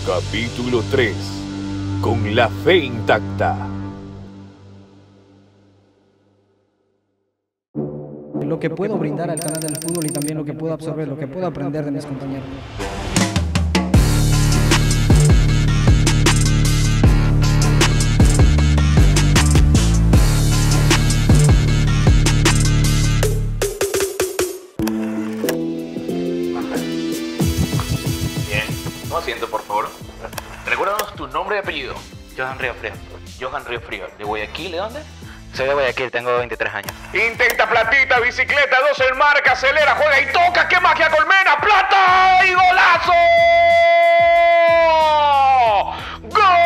Capítulo 3. Con la fe intacta. Lo que puedo brindar al canal del fútbol y también lo que puedo absorber, lo que puedo aprender de mis compañeros. Bien, toma asiento, por favor. Recuérdanos tu nombre y apellido. Johan Riofrío. Johan Riofrío. ¿De Guayaquil? ¿De dónde? Soy de Guayaquil, tengo 23 años. Intenta platita, bicicleta, 2 en marca, acelera, juega y toca. ¡Qué magia, Colmena! ¡Plata! ¡Y golazo! ¡Gol!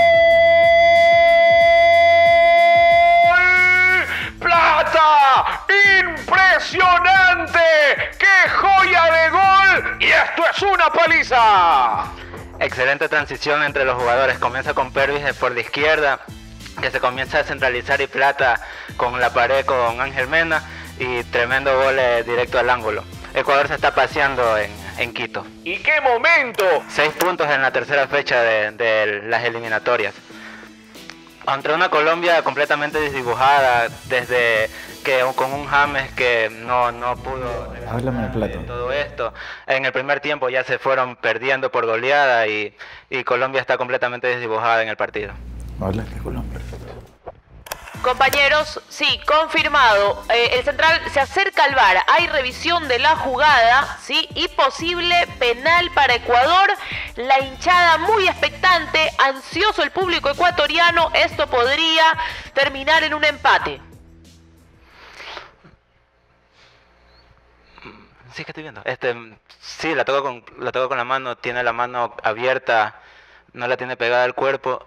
¡Plata! ¡Impresionante! ¡Qué joya de gol! ¡Y esto es una paliza! Excelente transición entre los jugadores. Comienza con Pervis por la izquierda, que se comienza a centralizar, y Plata con la pared con Ángel Mena, y tremendo gol directo al ángulo. Ecuador se está paseando en Quito. ¿Y qué momento? 6 puntos en la tercera fecha de las eliminatorias. Contra una Colombia completamente desdibujada, desde que con un James que no pudo Háblame de Plata. todo esto. En el primer tiempo ya se fueron perdiendo por goleada, y Colombia está completamente desdibujada en el partido. Hablas de Colombia. Compañeros, sí, confirmado. El central se acerca al VAR. Hay revisión de la jugada, sí, y posible penal para Ecuador. La hinchada muy expectante, ansioso el público ecuatoriano. Esto podría terminar en un empate. Sí, que estoy viendo. Sí, la toco con la mano, tiene la mano abierta, no la tiene pegada al cuerpo.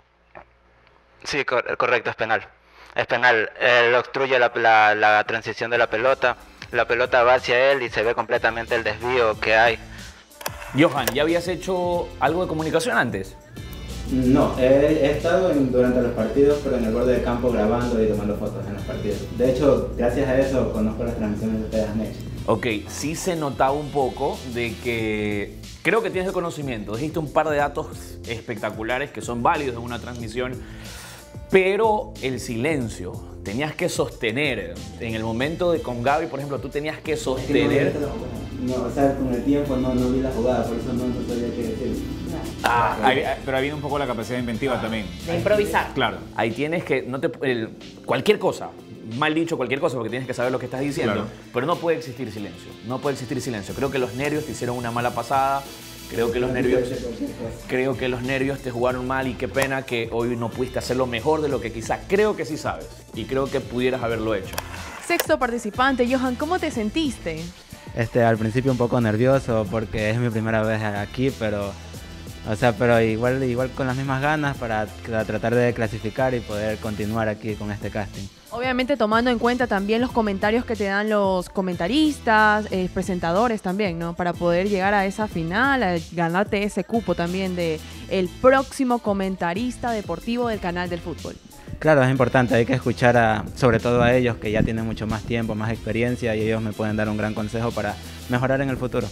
Sí, correcto, es penal. Es penal. Él obstruye la transición de la pelota va hacia él y se ve completamente el desvío que hay. Johan, ¿ya habías hecho algo de comunicación antes? No, he estado durante los partidos, pero en el borde del campo grabando y tomando fotos en los partidos. De hecho, gracias a eso conozco las transmisiones de TEDxNet. Ok, sí se notaba un poco de que creo que tienes el conocimiento. Dijiste un par de datos espectaculares que son válidos en una transmisión, pero el silencio, tenías que sostener. En el momento con Gaby, por ejemplo, tú tenías que sostener. No, o sea, con el tiempo no vi la jugada, por eso no sabía qué decir. Pero ahí viene un poco la capacidad inventiva también. De improvisar. Claro. Ahí tienes que, cualquier cosa, mal dicho cualquier cosa, porque tienes que saber lo que estás diciendo, Claro. pero no puede existir silencio, no puede existir silencio. Creo que los nervios te hicieron una mala pasada, creo que los nervios te jugaron mal, y qué pena que hoy no pudiste hacerlo mejor de lo que quizás creo que sí sabes, y creo que pudieras haberlo hecho. Sexto participante, Johan, ¿cómo te sentiste? Al principio un poco nervioso porque es mi primera vez aquí, pero igual con las mismas ganas para tratar de clasificar y poder continuar aquí con este casting. Obviamente tomando en cuenta también los comentarios que te dan los comentaristas, presentadores también, ¿no? Para poder llegar a esa final, a ganarte ese cupo también de el próximo comentarista deportivo del canal del fútbol. Claro, es importante, hay que escuchar sobre todo a ellos que ya tienen mucho más tiempo, más experiencia, y ellos me pueden dar un gran consejo para mejorar en el futuro.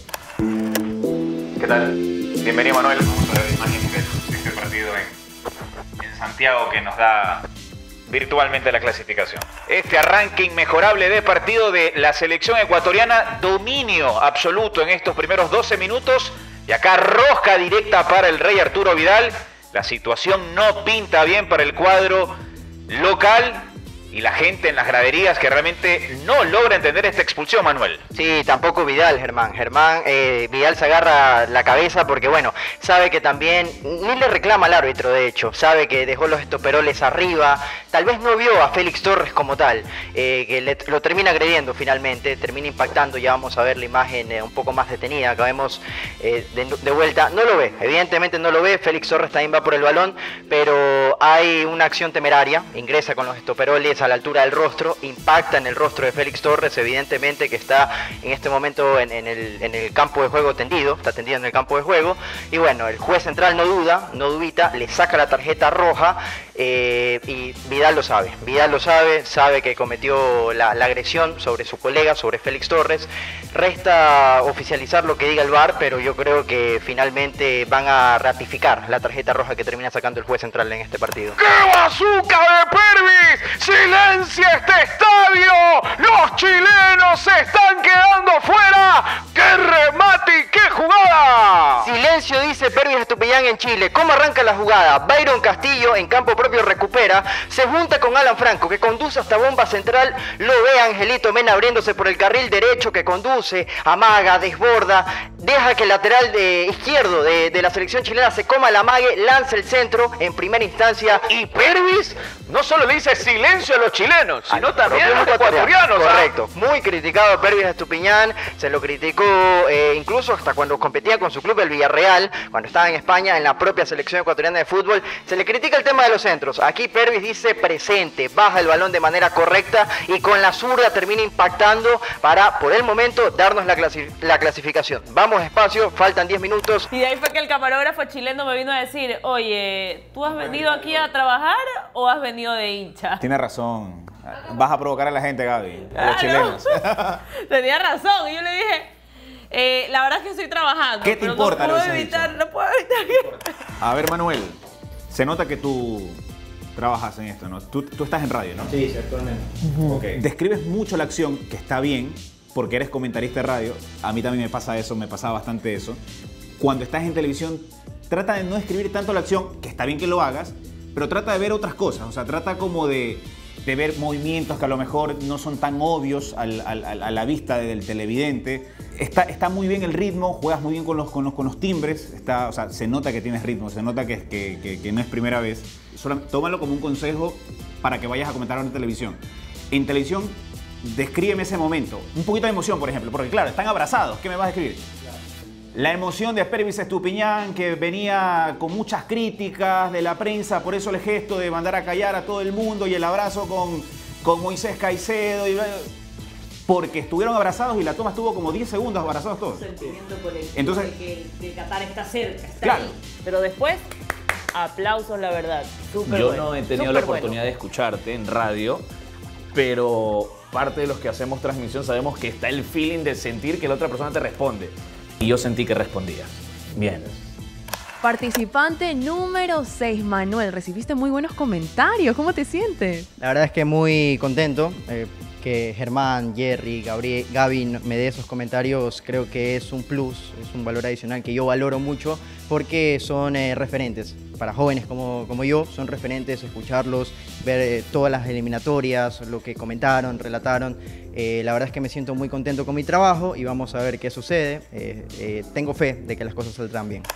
¿Qué tal? Bienvenido, Manuel. Vamos a ver imágenes de este partido en Santiago, que nos da virtualmente la clasificación. Este arranque inmejorable de partido de la selección ecuatoriana, dominio absoluto en estos primeros 12 minutos, y acá rosca directa para el Rey Arturo Vidal. La situación no pinta bien para el cuadro local, y la gente en las graderías que realmente no logra entender esta expulsión, Manuel. Sí, tampoco Vidal, Germán. Vidal se agarra la cabeza porque, bueno, sabe que también, ni le reclama al árbitro, de hecho, sabe que dejó los estoperoles arriba, tal vez no vio a Félix Torres como tal, que lo termina agrediendo finalmente, termina impactando. Ya vamos a ver la imagen un poco más detenida, acá vemos de vuelta, no lo ve, evidentemente no lo ve, Félix Torres también va por el balón, pero hay una acción temeraria, ingresa con los estoperoles a la altura del rostro, impacta en el rostro de Félix Torres, evidentemente que está en este momento en el campo de juego tendido, está tendido en el campo de juego, y bueno, el juez central no dubita, le saca la tarjeta roja, y Vidal lo sabe, sabe que cometió la agresión sobre su colega, sobre Félix Torres. Resta oficializar lo que diga el VAR, pero yo creo que finalmente van a ratificar la tarjeta roja que termina sacando el juez central en este partido. ¡Qué bazooka de Pervis! ¡Silencia este estadio! ¡Los chilenos se están quedando fuera! ¡Qué remate y qué jugada! Silencio, dice Pervis Estupiñán en Chile. ¿Cómo arranca la jugada? Byron Castillo en campo propio recupera, se junta con Alan Franco que conduce hasta bomba central, lo ve Angelito Mena abriéndose por el carril derecho que conduce, amaga, desborda, deja que el lateral izquierdo de la selección chilena se coma la amague, lanza el centro en primera instancia. Y Pervis no solo le dice silencio a los chilenos, sino también a los ecuatorianos. Correcto, muy criticado Pervis Estupiñán, se lo criticó incluso hasta cuando competía con su club el Villarreal, cuando estaba en España en la propia selección ecuatoriana de fútbol, se le critica el tema de los centros. Aquí Pervis dice presente, baja el balón de manera correcta y con la zurda termina impactando para, por el momento, darnos la clasificación. Vamos despacio, faltan 10 minutos. Y de ahí fue que el camarógrafo chileno me vino a decir, oye, ¿tú has venido aquí a trabajar o has venido de hincha? Tiene razón. Vas a provocar a la gente, Gaby, a los chilenos. Tenía razón. Y yo le dije, la verdad es que estoy trabajando. ¿Qué te pero importa? No puedo evitar que... A ver, Manuel, se nota que tú trabajas en esto, ¿no? Tú estás en radio, ¿no? Sí, actualmente. Okay. Describes mucho la acción, que está bien, porque eres comentarista de radio. A mí también me pasa eso, me pasaba bastante eso. Cuando estás en televisión, trata de no escribir tanto la acción, que está bien que lo hagas, pero trata de ver otras cosas. O sea, trata como de ver movimientos que a lo mejor no son tan obvios a la vista del televidente. Está muy bien el ritmo, juegas muy bien con los timbres. O sea, se nota que tienes ritmo, se nota que no es primera vez. Tómalo como un consejo para que vayas a comentar en televisión. En televisión, descríbeme ese momento. Un poquito de emoción, por ejemplo, porque claro, están abrazados. ¿Qué me vas a describir? La emoción de Pervis Estupiñán, que venía con muchas críticas de la prensa, por eso el gesto de mandar a callar a todo el mundo y el abrazo con Moisés Caicedo. Porque estuvieron abrazados y la toma estuvo como 10 segundos abrazados todos. Sentimiento colectivo. Entonces, de que Qatar está cerca, está claro. ahí. Pero después, aplausos, la verdad. Yo no he tenido la oportunidad de escucharte en radio, pero parte de los que hacemos transmisión sabemos que está el feeling de sentir que la otra persona te responde. Y yo sentí que respondía. Bien. Participante número 6, Manuel. Recibiste muy buenos comentarios. ¿Cómo te sientes? La verdad es que muy contento. Que Germán, Jerry, Gaby me dé esos comentarios, creo que es un plus, es un valor adicional que yo valoro mucho porque son referentes. Para jóvenes como yo, son referentes, escucharlos, ver todas las eliminatorias, lo que comentaron, relataron. La verdad es que me siento muy contento con mi trabajo y vamos a ver qué sucede. Tengo fe de que las cosas saldrán bien.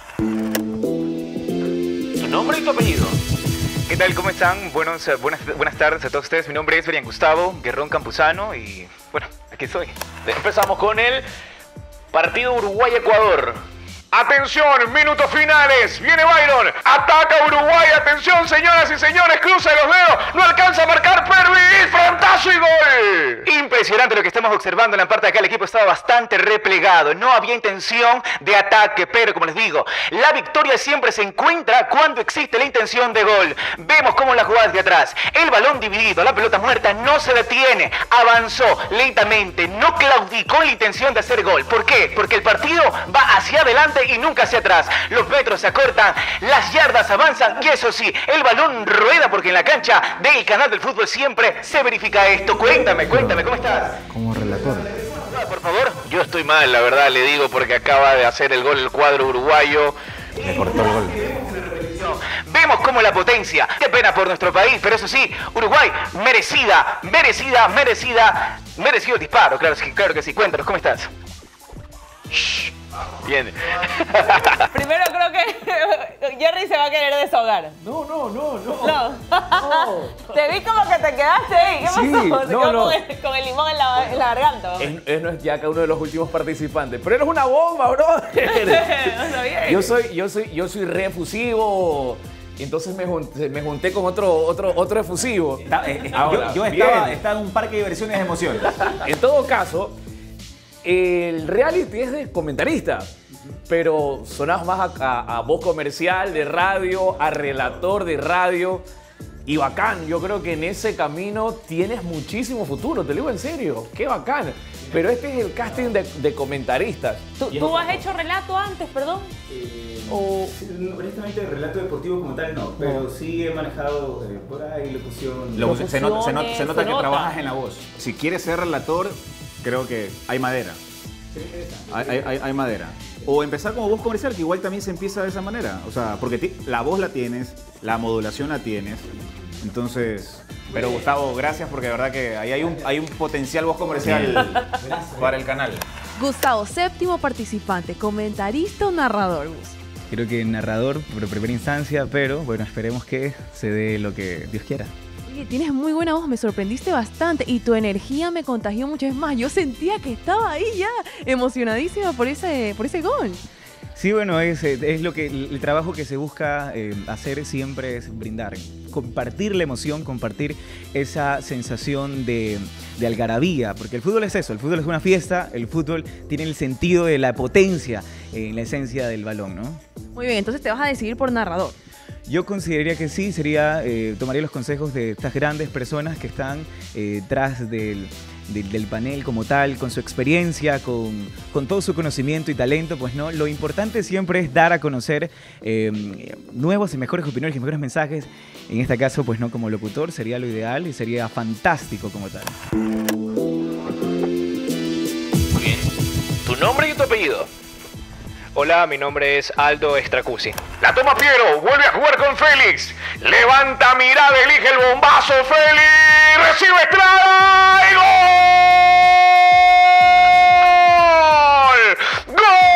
¿Tu nombre y tu apellido? ¿Qué tal? ¿Cómo están? Buenas tardes a todos ustedes. Mi nombre es Brian Gustavo Guerrón Campuzano y bueno, aquí estoy. Empezamos con el partido Uruguay-Ecuador. ¡Atención! ¡Minutos finales! ¡Viene Byron! ¡Ataca Uruguay! ¡Atención, señoras y señores! ¡Cruza los dedos! ¡No alcanza a marcar Pervis! ¡Frontazo y gol! Impresionante lo que estamos observando en la parte de acá. El equipo estaba bastante replegado. No había intención de ataque, pero como les digo, la victoria siempre se encuentra cuando existe la intención de gol. Vemos cómo la jugada de atrás. El balón dividido, la pelota muerta, no se detiene. Avanzó lentamente, no claudicó en la intención de hacer gol. ¿Por qué? Porque el partido va hacia adelante y nunca hacia atrás. Los metros se acortan, las yardas avanzan y eso sí, el balón rueda porque en la cancha del canal del fútbol siempre se verifica esto. Cuéntame, ¿cómo estás? Como relator. Por favor. Yo estoy mal, la verdad, le digo, porque acaba de hacer el gol el cuadro uruguayo. Le cortó el gol. Vemos cómo la potencia, qué pena por nuestro país, pero eso sí, Uruguay, merecido el disparo, claro que sí. Cuéntanos, ¿cómo estás? Shh. Bien. Primero creo que Jerry se va a querer desahogar. No. Te vi como que te quedaste ahí. ¿Qué pasó? Sí, se quedó con el limón en la garganta. No es ya que uno de los últimos participantes, pero eres una bomba, brother. No sabía. Yo soy re efusivo. Entonces me junté con otro efusivo. Ahora, yo estaba en un parque de diversiones de emociones. En todo caso, el reality es de comentarista, pero sonás más a voz comercial de radio, a relator de radio. Y bacán, yo creo que en ese camino tienes muchísimo futuro, te lo digo en serio, qué bacán. Pero este es el casting de comentaristas. ¿Tú has hecho relato antes, perdón? Honestamente, relato deportivo como tal no, pero sí he manejado por ahí locución. Se nota que trabajas en la voz. Si quieres ser relator, creo que hay madera. Hay madera. O empezar como voz comercial, que igual también se empieza de esa manera. O sea, porque la voz la tienes, la modulación la tienes. Entonces, pero Gustavo, gracias porque de verdad que ahí hay un potencial voz comercial para el canal. Gustavo, séptimo participante, comentarista o narrador, Gus. Creo que narrador por primera instancia, pero bueno, esperemos que se dé lo que Dios quiera. Oye, tienes muy buena voz, me sorprendiste bastante y tu energía me contagió mucho. Es más, yo sentía que estaba ahí ya, emocionadísima por ese gol. Sí, bueno, es lo que el trabajo que se busca hacer siempre es brindar, compartir la emoción, compartir esa sensación de algarabía, porque el fútbol es eso, el fútbol es una fiesta, el fútbol tiene el sentido de la potencia en la esencia del balón, ¿no? Muy bien, entonces te vas a decidir por narrador. Yo consideraría que sí, tomaría los consejos de estas grandes personas que están tras del panel como tal, con su experiencia, con todo su conocimiento y talento, pues no, lo importante siempre es dar a conocer nuevos y mejores opiniones y mejores mensajes. En este caso, pues no, como locutor sería lo ideal y sería fantástico como tal. Muy bien. ¿Tu nombre y tu apellido? Hola, mi nombre es Aldo Extracuzzi. La toma Piero, vuelve a jugar con Félix. Levanta mirada, elige el bombazo, Félix. Recibe Estrada y ¡gol!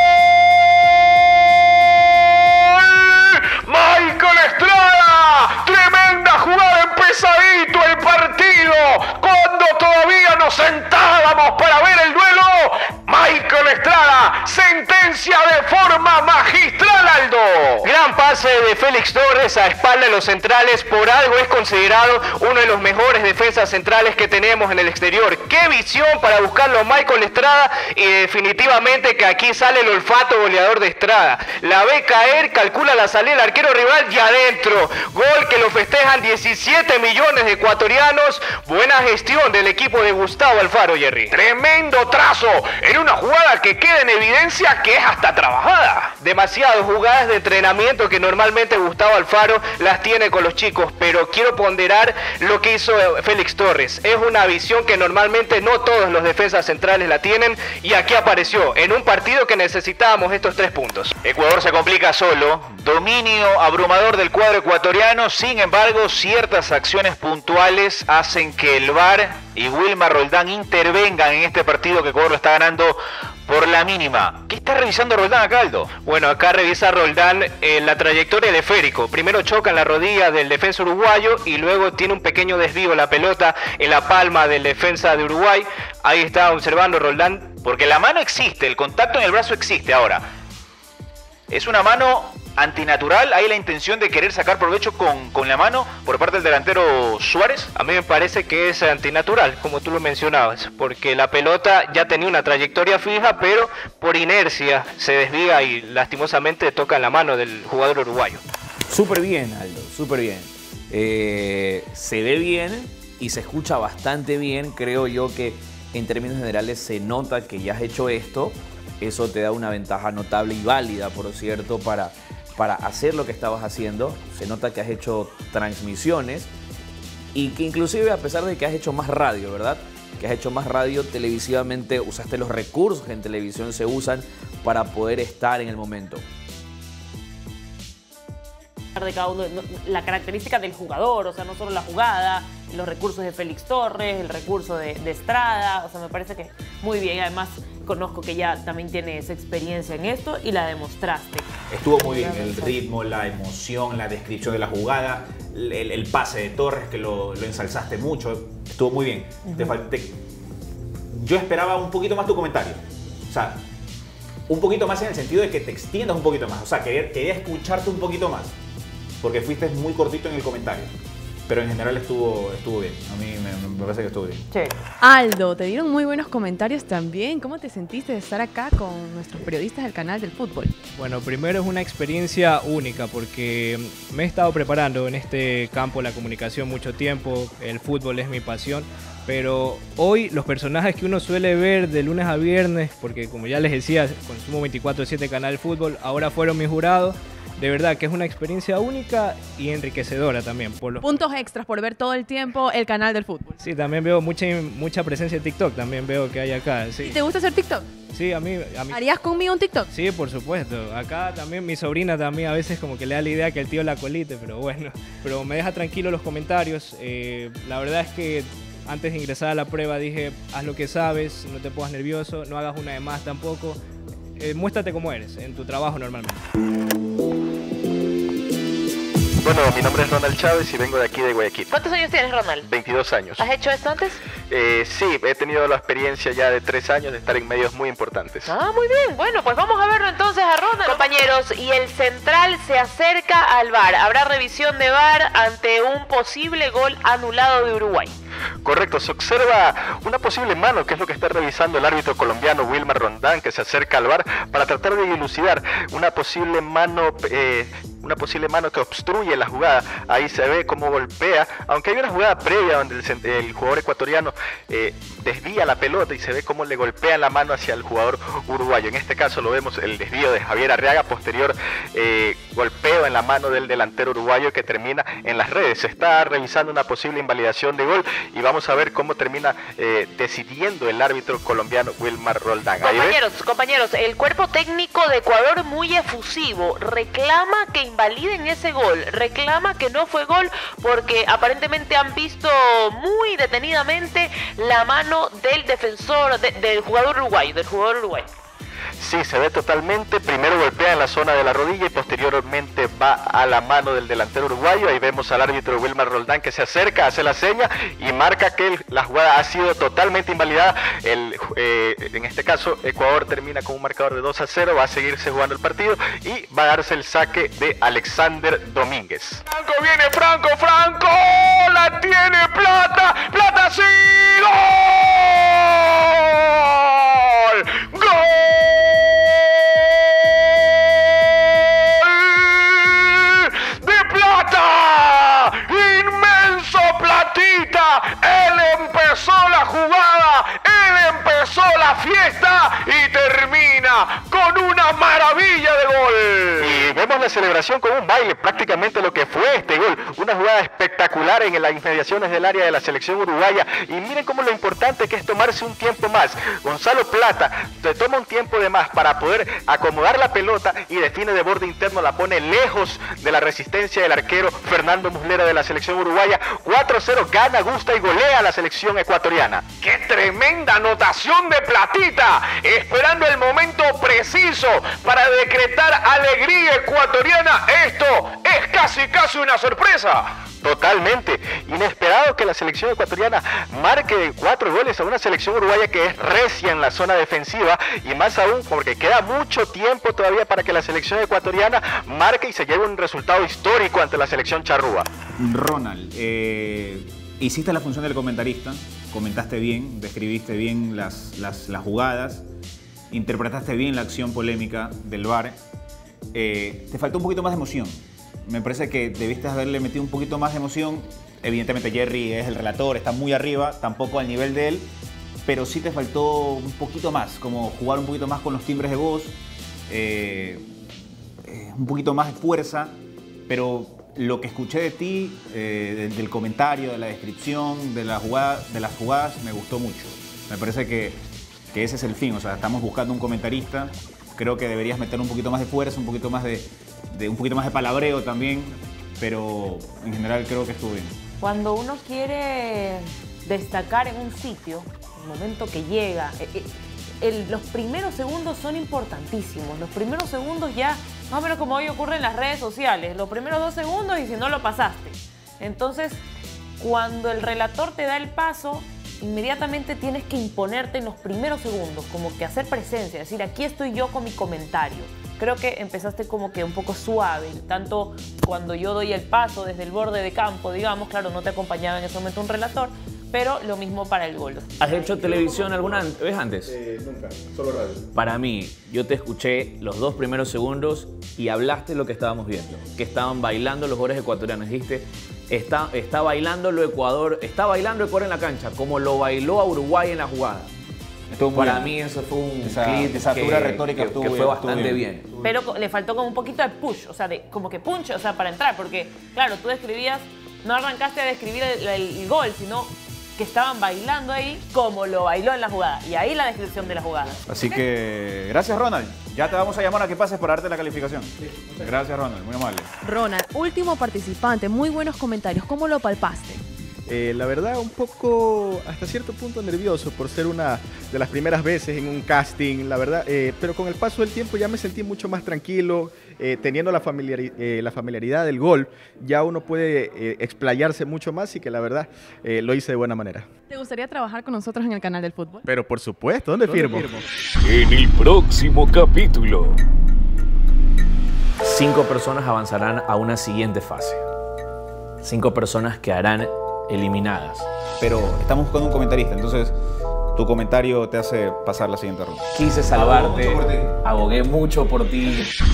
¡Gol! Michael Estrada. Tremenda jugada, empezadito el partido. Cuando todavía nos sentábamos para ver el duelo, Michael Estrada sentencia de forma magistral, Aldo. Gran pase de Félix Torres a espalda de los centrales. Por algo es considerado uno de los mejores defensas centrales que tenemos en el exterior. ¡Qué visión para buscarlo a Michael Estrada! Y definitivamente que aquí sale el olfato goleador de Estrada. La ve caer, calcula la salida del arquero rival y adentro. Gol que lo festejan 17 millones de ecuatorianos. Buena gestión del equipo de Gustavo Alfaro, Jerry. Tremendo trazo en una jugada que queda en evidencia que es hasta trabajada. Demasiadas jugadas de entrenamiento que normalmente Gustavo Alfaro las tiene con los chicos, pero quiero ponderar lo que hizo Félix Torres. Es una visión que normalmente no todos los defensas centrales la tienen y aquí apareció en un partido que necesitábamos estos 3 puntos. Ecuador se complica solo, dominio abrumador del cuadro ecuatoriano, sin embargo ciertas acciones puntuales hacen que el VAR y Wilmar Roldán intervengan en este partido que Ecuador lo está ganando por la mínima. ¿Qué está revisando Roldán acá, Aldo? Bueno, acá revisa Roldán la trayectoria del esférico. Primero choca en la rodilla del defensa uruguayo y luego tiene un pequeño desvío la pelota en la palma del defensa de Uruguay. Ahí está observando Roldán. Porque la mano existe, el contacto en el brazo existe. Ahora, es una mano antinatural. ¿Hay la intención de querer sacar provecho con la mano por parte del delantero Suárez? A mí me parece que es antinatural, como tú lo mencionabas, porque la pelota ya tenía una trayectoria fija, pero por inercia se desvía y lastimosamente toca en la mano del jugador uruguayo. Súper bien, Aldo, súper bien. Se ve bien y se escucha bastante bien. Creo yo que en términos generales se nota que ya has hecho esto. Eso te da una ventaja notable y válida, por cierto, para hacer lo que estabas haciendo. Se nota que has hecho transmisiones y que inclusive a pesar de que has hecho más radio, ¿verdad? Que has hecho más radio televisivamente, usaste los recursos que en televisión se usan para poder estar en el momento. De cada uno, la característica del jugador, o sea, no solo la jugada, los recursos de Félix Torres, el recurso de Estrada, o sea, me parece que muy bien. Además, conozco que ya también tienes experiencia en esto y la demostraste. Estuvo muy bien el ritmo, la emoción, la descripción de la jugada, el pase de Torres que lo ensalzaste mucho, estuvo muy bien. Yo esperaba un poquito más tu comentario, o sea, un poquito más en el sentido de que te extiendas un poquito más, o sea, quería escucharte un poquito más. Porque fuiste muy cortito en el comentario. pero en general estuvo bien. A mí me parece que estuvo bien. Sí. Aldo, te dieron muy buenos comentarios también. ¿Cómo te sentiste de estar acá con nuestros periodistas del canal del fútbol? Bueno, primero es una experiencia única porque me he estado preparando en este campo de la comunicación mucho tiempo. El fútbol es mi pasión. Pero hoy los personajes que uno suele ver de lunes a viernes, porque como ya les decía, consumo 24/7 Canal del Fútbol, ahora fueron mis jurados. De verdad que es una experiencia única y enriquecedora también. Puntos extras por ver todo el tiempo el canal del fútbol. Sí, también veo mucha presencia de TikTok, también veo que hay acá. Sí. ¿Y te gusta hacer TikTok? Sí, a mí. ¿Harías conmigo un TikTok? Sí, por supuesto. Acá también mi sobrina también a veces como que le da la idea que el tío la colite, pero bueno. Pero me deja tranquilo los comentarios. La verdad es que antes de ingresar a la prueba dije, haz lo que sabes, no te pongas nervioso, no hagas una de más tampoco. Muéstrate como eres en tu trabajo normalmente. Bueno, mi nombre es Ronald Chávez y vengo de aquí de Guayaquil. ¿Cuántos años tienes, Ronald? 22 años. ¿Has hecho esto antes? Sí, he tenido la experiencia ya de 3 años de estar en medios muy importantes. Ah, muy bien. Bueno, pues vamos a verlo entonces a Ronald. Compañeros, y el central se acerca al VAR. ¿Habrá revisión de VAR ante un posible gol anulado de Uruguay? Correcto, se observa una posible mano, que es lo que está revisando el árbitro colombiano Wilmar Roldán, que se acerca al VAR para tratar de dilucidar una posible mano que obstruye la jugada. Ahí se ve cómo golpea, aunque hay una jugada previa donde el jugador ecuatoriano desvía la pelota y se ve cómo le golpea la mano hacia el jugador uruguayo. En este caso lo vemos el desvío de Javier Arriaga, posterior golpeo en la mano del delantero uruguayo que termina en las redes. Se está revisando una posible invalidación de gol y vamos a ver cómo termina decidiendo el árbitro colombiano Wilmar Roldán. Compañeros, el cuerpo técnico de Ecuador muy efusivo reclama que invaliden ese gol, reclama que no fue gol porque aparentemente han visto muy detenidamente la mano del defensor, del jugador uruguayo, Sí, se ve totalmente. Primero golpea en la zona de la rodilla y posteriormente va a la mano del delantero uruguayo. Ahí vemos al árbitro Wilmar Roldán que se acerca, hace la seña y marca que la jugada ha sido totalmente invalidada. En este caso, Ecuador termina con un marcador de 2-0. Va a seguirse jugando el partido y va a darse el saque de Alexander Domínguez. Franco viene, Franco, la tiene Plata, sí, ¡gol! ¡Inmenso Platita! Él empezó la jugada, él empezó la fiesta y termina con una maravilla de gol. Y vemos la celebración con un baile, prácticamente lo que fue este gol. Una jugada espectacular en las inmediaciones del área de la selección uruguaya. Y miren cómo lo importante que es tomarse un tiempo más. Gonzalo Plata se toma un tiempo de más para poder acomodar la pelota y define de borde interno, la pone lejos de la resistencia del arquero Fernando Muslera de la selección uruguaya. 4-0, gana, gusta y golea a la selección ecuatoriana. ¡Qué tremenda anotación de Platita! Esperando el momento preciso para decretar alegría ecuatoriana. Esto es casi una sorpresa. Totalmente. Inesperado que la selección ecuatoriana marque 4 goles a una selección uruguaya que es recia en la zona defensiva y más aún porque queda mucho tiempo todavía para que la selección ecuatoriana marque y se lleve un resultado histórico ante la selección charrúa. Ronald, hiciste la función del comentarista, comentaste bien, describiste bien las jugadas, interpretaste bien la acción polémica del VAR. Te faltó un poquito más de emoción. Me parece que debiste haberle metido un poquito más de emoción. Evidentemente Jerry es el relator, está muy arriba, tampoco al nivel de él, pero sí te faltó un poquito más, como jugar un poquito más con los timbres de voz, un poquito más de fuerza, pero lo que escuché de ti, del comentario, de la descripción, de las jugadas, me gustó mucho. Me parece que ese es el fin, o sea, estamos buscando un comentarista, creo que deberías meter un poquito más de fuerza, un poquito más de palabreo también, pero en general creo que estuvo bien. Cuando uno quiere destacar en un sitio, el momento que llega, los primeros segundos son importantísimos. Los primeros segundos ya, más o menos como hoy ocurre en las redes sociales, los primeros 2 segundos y si no lo pasaste. Entonces, cuando el relator te da el paso, inmediatamente tienes que imponerte en los primeros segundos, como que hacer presencia, decir, aquí estoy yo con mi comentario. Creo que empezaste como que un poco suave, tanto cuando yo doy el paso desde el borde de campo, digamos, claro, no te acompañaba en ese momento un relator, pero lo mismo para el gol. ¿Has hecho televisión alguna vez antes? Nunca, solo radio. Para mí, yo te escuché los 2 primeros segundos y hablaste lo que estábamos viendo, que estaban bailando los jugadores ecuatorianos. Dijiste, está bailando Ecuador en la cancha, como lo bailó a Uruguay en la jugada. Para mí eso fue un clip esa altura retórica que fue bastante bien. Pero le faltó como un poquito de push, o sea, como que punch, o sea, para entrar, porque claro, tú describías, no arrancaste a describir el gol, sino que estaban bailando ahí como lo bailó en la jugada. Y ahí la descripción de la jugada. Así que, gracias Ronald. Ya te vamos a llamar a que pases para darte la calificación. Gracias Ronald, muy amable. Ronald, último participante, muy buenos comentarios. ¿Cómo lo palpaste? La verdad, un poco, hasta cierto punto nervioso por ser una de las primeras veces en un casting, la verdad, pero con el paso del tiempo ya me sentí mucho más tranquilo, teniendo la familiaridad del gol, ya uno puede explayarse mucho más y que la verdad lo hice de buena manera. ¿Te gustaría trabajar con nosotros en el canal del fútbol? Pero por supuesto, ¿dónde firmo? En el próximo capítulo. 5 personas avanzarán a una siguiente fase. 5 personas quedarán eliminadas. Pero estamos buscando un comentarista, entonces tu comentario te hace pasar la siguiente ronda. Quise salvarte, abogué mucho por ti.